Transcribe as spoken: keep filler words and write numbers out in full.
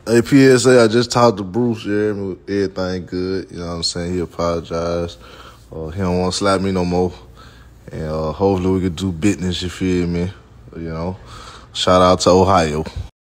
Hey, P S A, I just talked to Bruce. Yeah, everything good. You know what I'm saying? He apologized. Uh, he don't want to slap me no more. And uh, hopefully we can do business, you feel me? You know? Shout out to Ohio.